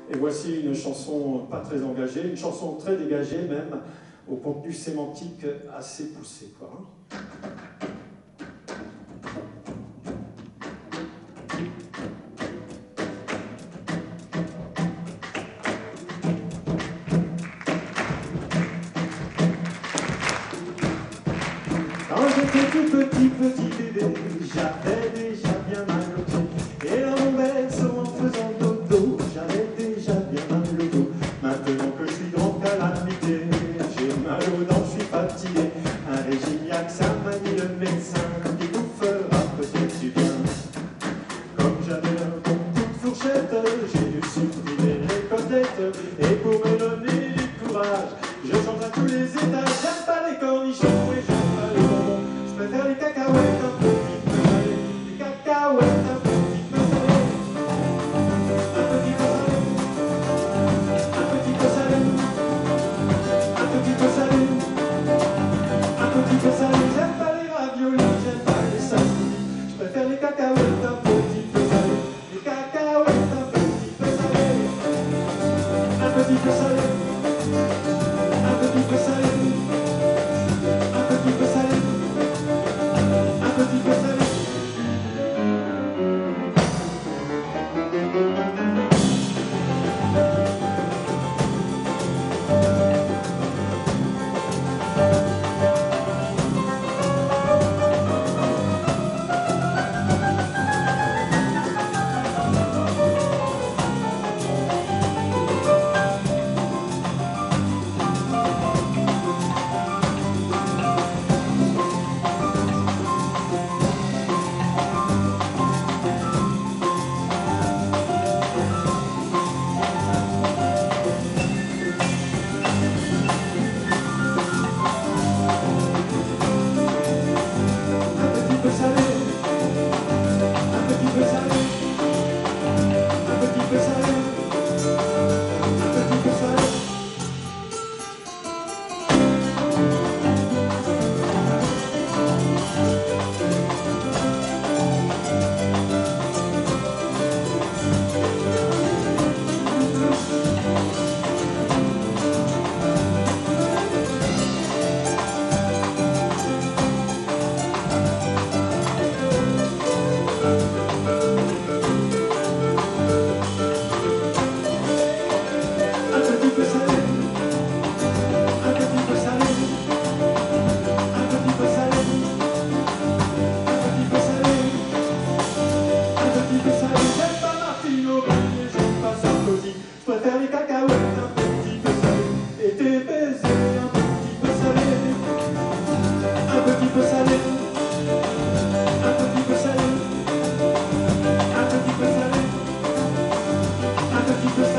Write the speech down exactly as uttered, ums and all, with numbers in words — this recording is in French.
Et voici une chanson pas très engagée, une chanson très dégagée même, au contenu sémantique assez poussé, quoi. Quand j'étais tout petit, petit bébé, j'avais déjà bien mal au pied. Et dans mon berceau en faisant dodo, j'avais déjà bien mal au dos. Maintenant que je suis grand calamité, j'ai mal aux dents, je suis fatigué. Un régime, y'a que ça m'a dit le médecin, qui vous fera peut-être du bien. Comme j'avais un bon coup de fourchette, j'ai dû supprimer les côtelettes. Et pour me donner du courage, je chante à tous les étages. J'aime pas les cornichons et j'aime pas les bonbons. Je préfère les cacahuètes un petit peu salées. Les cacahuètes un petit peu salées. Un petit peu salé. Un petit peu salé. Un petit peu salé. Un petit peu salé. J'aime pas les raviolis, j'aime pas les sashimi. Je préfère les cacahuètes un petit peu salées. Les cacahuètes un petit peu salées. Un petit peu salé. Un petit peu salé. Un petit peu salé. Un petit peu salé. Un petit peu